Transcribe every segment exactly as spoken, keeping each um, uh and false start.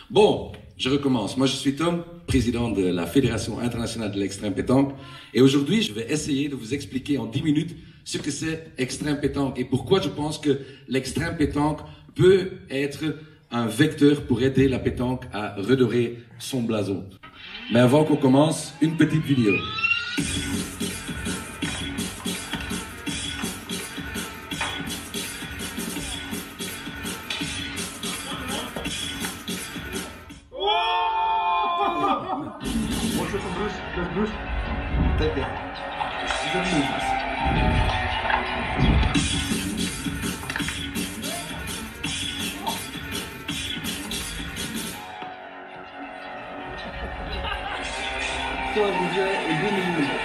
Bon, je recommence. Moi, je suis Tom, président de la Fédération internationale de l'extrême pétanque. Et aujourd'hui, je vais essayer de vous expliquer en dix minutes ce que c'est extrême pétanque et pourquoi je pense que l'extrême pétanque peut être un vecteur pour aider la pétanque à redorer son blason. Mais avant qu'on commence, une petite vidéo. More shot from Bruce. Just Bruce. Take that. Good movements. So, vous direz deux millimètres.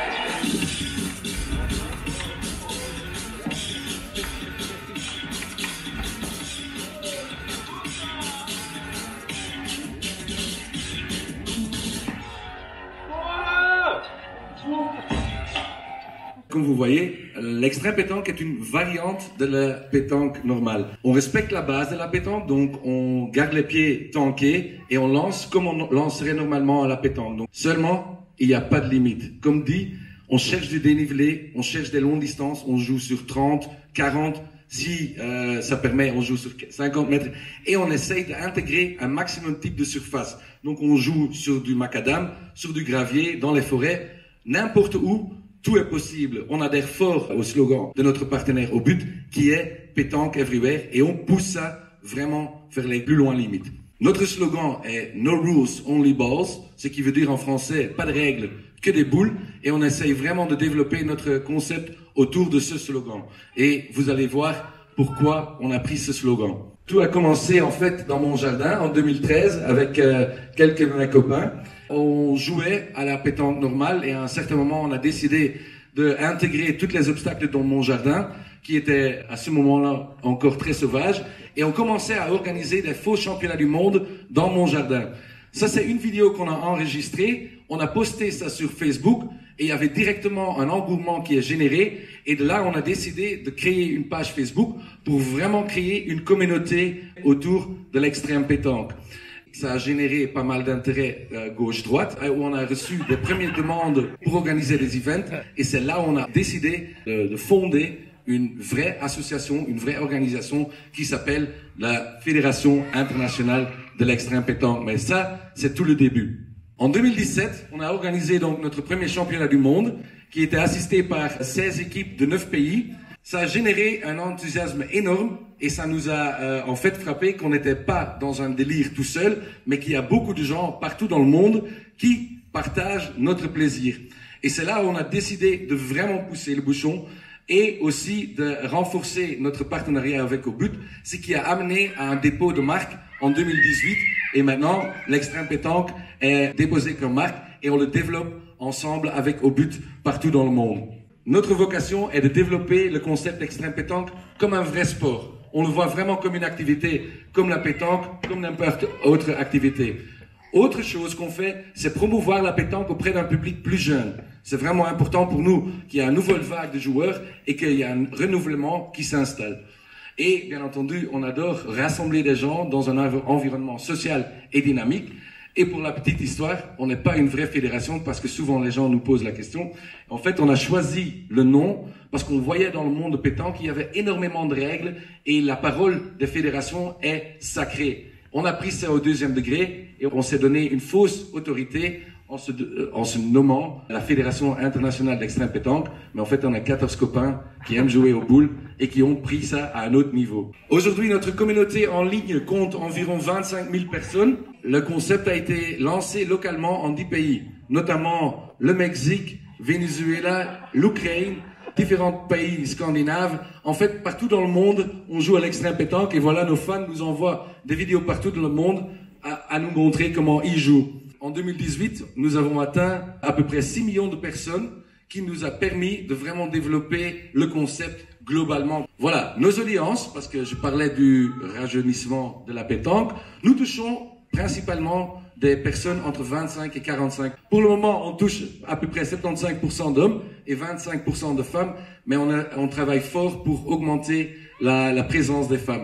Comme vous voyez, l'extrême pétanque est une variante de la pétanque normale. On respecte la base de la pétanque, donc on garde les pieds tankés et on lance comme on lancerait normalement à la pétanque. Donc, seulement, il n'y a pas de limite. Comme dit, on cherche du dénivelé, on cherche des longues distances, on joue sur trente, quarante, si euh, ça permet, on joue sur cinquante mètres et on essaye d'intégrer un maximum de type de surface. Donc on joue sur du macadam, sur du gravier, dans les forêts, n'importe où. Tout est possible. On adhère fort au slogan de notre partenaire au but qui est pétanque everywhere et on pousse ça vraiment vers les plus loin limites. Notre slogan est No Rules, Only Balls, ce qui veut dire en français pas de règles, que des boules, et on essaye vraiment de développer notre concept autour de ce slogan. Et vous allez voir pourquoi on a pris ce slogan. Tout a commencé en fait dans mon jardin en deux mille treize avec euh, quelques de mes copains. On jouait à la pétanque normale et à un certain moment, on a décidé d'intégrer tous les obstacles dans mon jardin, qui était à ce moment-là encore très sauvage, et on commençait à organiser des faux championnats du monde dans mon jardin. Ça, c'est une vidéo qu'on a enregistrée, on a posté ça sur Facebook, et il y avait directement un engouement qui est généré, et de là, on a décidé de créer une page Facebook pour vraiment créer une communauté autour de l'extrême pétanque. Ça a généré pas mal d'intérêt euh, gauche-droite, où on a reçu des premières demandes pour organiser des events, et c'est là où on a décidé de, de fonder une vraie association, une vraie organisation qui s'appelle la Fédération internationale de l'extrême pétanque. Mais ça, c'est tout le début. En deux mille dix-sept, on a organisé donc notre premier championnat du monde, qui était assisté par seize équipes de neuf pays. Ça a généré un enthousiasme énorme et ça nous a euh, en fait frappé qu'on n'était pas dans un délire tout seul, mais qu'il y a beaucoup de gens partout dans le monde qui partagent notre plaisir. Et c'est là où on a décidé de vraiment pousser le bouchon et aussi de renforcer notre partenariat avec Au But, ce qui a amené à un dépôt de marque en deux mille dix-huit. Et maintenant, l'extrême pétanque est déposé comme marque et on le développe ensemble avec Au But partout dans le monde. Notre vocation est de développer le concept d'extrême pétanque comme un vrai sport. On le voit vraiment comme une activité, comme la pétanque, comme n'importe autre activité. Autre chose qu'on fait, c'est promouvoir la pétanque auprès d'un public plus jeune. C'est vraiment important pour nous qu'il y ait une nouvelle vague de joueurs et qu'il y ait un renouvellement qui s'installe. Et bien entendu, on adore rassembler des gens dans un environnement social et dynamique. Et pour la petite histoire, on n'est pas une vraie fédération parce que souvent les gens nous posent la question. En fait, on a choisi le nom parce qu'on voyait dans le monde de pétanque qu'il y avait énormément de règles et la parole des fédérations est sacrée. On a pris ça au deuxième degré et on s'est donné une fausse autorité en se, en se nommant la Fédération internationale d'extrême pétanque. Mais en fait, on a quatorze copains qui aiment jouer aux boules et qui ont pris ça à un autre niveau. Aujourd'hui, notre communauté en ligne compte environ vingt-cinq mille personnes. Le concept a été lancé localement en dix pays, notamment le Mexique, Venezuela, l'Ukraine, différents pays scandinaves. En fait, partout dans le monde, on joue à l'extrême pétanque et voilà, nos fans nous envoient des vidéos partout dans le monde à, à nous montrer comment ils jouent. En deux mille dix-huit, nous avons atteint à peu près six millions de personnes qui nous a permis de vraiment développer le concept globalement. Voilà, nos audiences, parce que je parlais du rajeunissement de la pétanque, nous touchons principalement des personnes entre vingt-cinq et quarante-cinq. Pour le moment, on touche à peu près soixante-quinze pour cent d'hommes et vingt-cinq pour cent de femmes, mais on, a, on travaille fort pour augmenter la, la présence des femmes.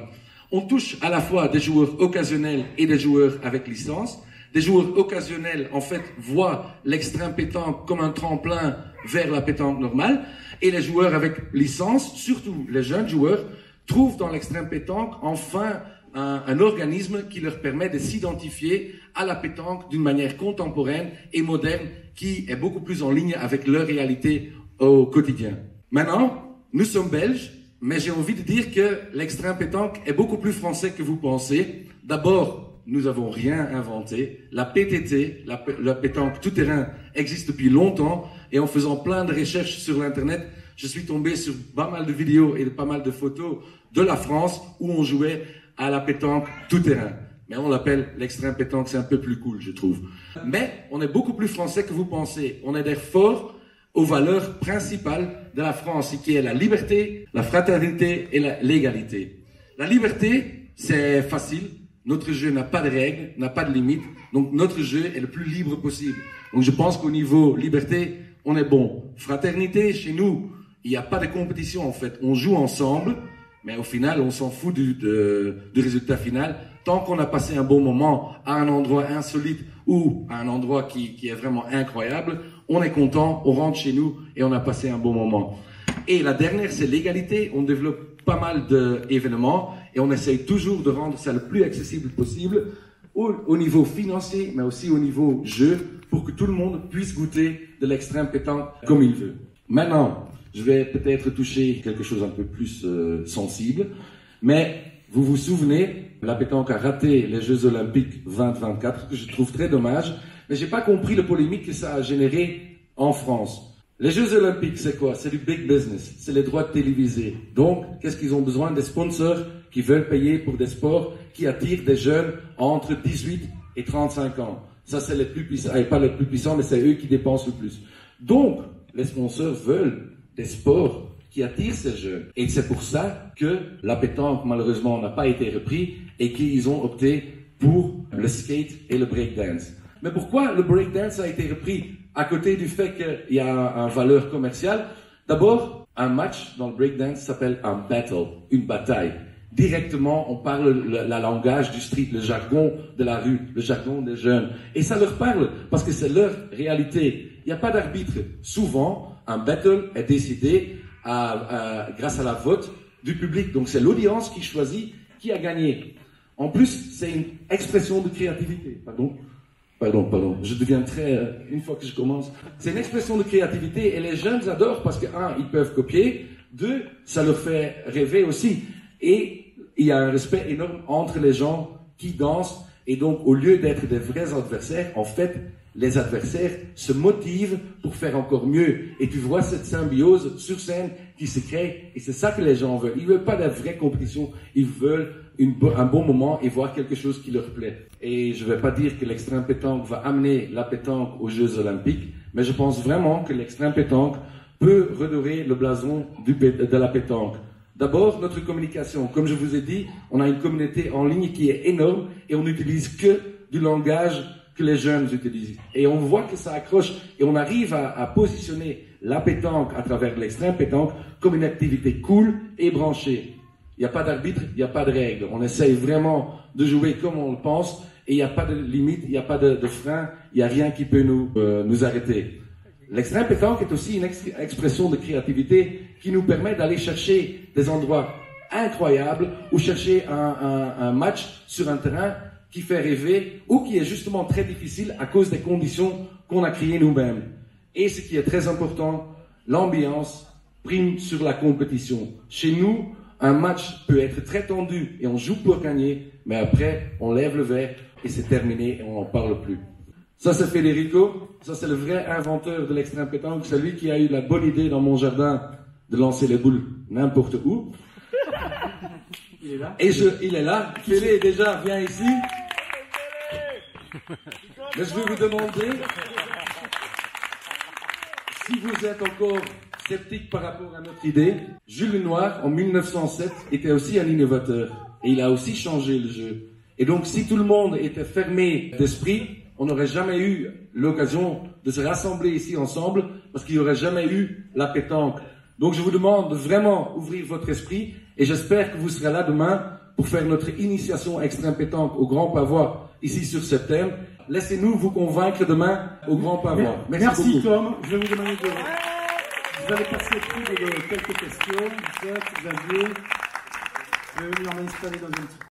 On touche à la fois des joueurs occasionnels et des joueurs avec licence. Des joueurs occasionnels, en fait, voient l'extrême pétanque comme un tremplin vers la pétanque normale. Et les joueurs avec licence, surtout les jeunes joueurs, trouvent dans l'extrême pétanque enfin un, un organisme qui leur permet de s'identifier à la pétanque d'une manière contemporaine et moderne qui est beaucoup plus en ligne avec leur réalité au quotidien. Maintenant, nous sommes belges, mais j'ai envie de dire que l'extrême pétanque est beaucoup plus français que vous pensez. D'abord, nous n'avons rien inventé. La P T T, la, la pétanque tout-terrain, existe depuis longtemps. Et en faisant plein de recherches sur l'Internet, je suis tombé sur pas mal de vidéos et de pas mal de photos de la France où on jouait à la pétanque tout-terrain. Mais on l'appelle l'extrême pétanque, c'est un peu plus cool, je trouve. Mais on est beaucoup plus français que vous pensez. On adhère fort aux valeurs principales de la France, qui est la liberté, la fraternité et l'égalité. La liberté, c'est facile. Notre jeu n'a pas de règles, n'a pas de limites, donc notre jeu est le plus libre possible. Donc je pense qu'au niveau liberté, on est bon. Fraternité, chez nous, il n'y a pas de compétition en fait. On joue ensemble, mais au final, on s'en fout du, de, du résultat final. Tant qu'on a passé un bon moment à un endroit insolite ou à un endroit qui, qui est vraiment incroyable, on est content, on rentre chez nous et on a passé un bon moment. Et la dernière, c'est l'égalité. On développe pas mal d'événements et on essaye toujours de rendre ça le plus accessible possible au, au niveau financier, mais aussi au niveau jeu, pour que tout le monde puisse goûter de l'extrême pétanque comme il veut. Maintenant, je vais peut-être toucher quelque chose un peu plus euh, sensible, mais vous vous souvenez, la pétanque a raté les Jeux Olympiques vingt vingt-quatre, que je trouve très dommage, mais j'ai pas compris le polémique que ça a généré en France. Les Jeux Olympiques, c'est quoi? C'est du big business, c'est les droits télévisés. Donc, qu'est-ce qu'ils ont besoin? Des sponsors qui veulent payer pour des sports qui attirent des jeunes entre dix-huit et trente-cinq ans. Ça, c'est les plus puissants, et pas les plus puissants, mais c'est eux qui dépensent le plus. Donc, les sponsors veulent des sports qui attirent ces jeunes. Et c'est pour ça que la pétanque, malheureusement, n'a pas été repris et qu'ils ont opté pour le skate et le breakdance. Mais pourquoi le breakdance a été repris à côté du fait qu'il y a une valeur commerciale? D'abord, un match dans le breakdance s'appelle un battle, une bataille. Directement, on parle le, le langage du street, le jargon de la rue, le jargon des jeunes. Et ça leur parle parce que c'est leur réalité. Il n'y a pas d'arbitre. Souvent, un battle est décidé à, à, grâce à la vote du public. Donc c'est l'audience qui choisit qui a gagné. En plus, c'est une expression de créativité. Pardon Pardon, pardon, je deviens très, euh, une fois que je commence, c'est une expression de créativité et les jeunes adorent parce que, un, ils peuvent copier, deux, ça leur fait rêver aussi. Et il y a un respect énorme entre les gens qui dansent et donc au lieu d'être des vrais adversaires, en fait, les adversaires se motivent pour faire encore mieux. Et tu vois cette symbiose sur scène qui se crée et c'est ça que les gens veulent. Ils veulent pas de vraie compétition, ils veulent une, un bon moment et voir quelque chose qui leur plaît. Et je ne vais pas dire que l'extrême pétanque va amener la pétanque aux Jeux Olympiques, mais je pense vraiment que l'extrême pétanque peut redorer le blason du, de la pétanque. D'abord, notre communication. Comme je vous ai dit, on a une communauté en ligne qui est énorme et on n'utilise que du langage que les jeunes utilisent. Et on voit que ça accroche et on arrive à, à positionner la pétanque à travers l'extrême pétanque comme une activité cool et branchée. Il n'y a pas d'arbitre, il n'y a pas de règles. On essaye vraiment de jouer comme on le pense et il n'y a pas de limite, il n'y a pas de, de frein, il n'y a rien qui peut nous, euh, nous arrêter. L'extrême pétanque est aussi une ex expression de créativité qui nous permet d'aller chercher des endroits incroyables ou chercher un, un, un match sur un terrain qui fait rêver ou qui est justement très difficile à cause des conditions qu'on a créées nous-mêmes. Et ce qui est très important, l'ambiance prime sur la compétition. Chez nous, un match peut être très tendu et on joue pour gagner, mais après, on lève le verre et c'est terminé et on n'en parle plus. Ça, c'est Federico. Ça, c'est le vrai inventeur de l'extrême pétanque. C'est lui qui a eu la bonne idée dans mon jardin de lancer les boules n'importe où. Il est là. Et je, il est là. Félé, déjà, viens ici. Mais je vais vous demander si vous êtes encore sceptique par rapport à notre idée. Jules Lenoir, en mille neuf cent sept, était aussi un innovateur. Et il a aussi changé le jeu. Et donc, si tout le monde était fermé d'esprit, on n'aurait jamais eu l'occasion de se rassembler ici ensemble parce qu'il n'y aurait jamais eu la pétanque. Donc, je vous demande de vraiment ouvrir votre esprit et j'espère que vous serez là demain pour faire notre initiation extrême pétanque au Grand Pavois ici sur ce thème. Laissez-nous vous convaincre demain au Grand Pavois. Merci, Merci beaucoup. Tom. Je vais vous demander de... Vous allez passer au prix de quelques questions. Xavier, je vais venir m'installer dans un petit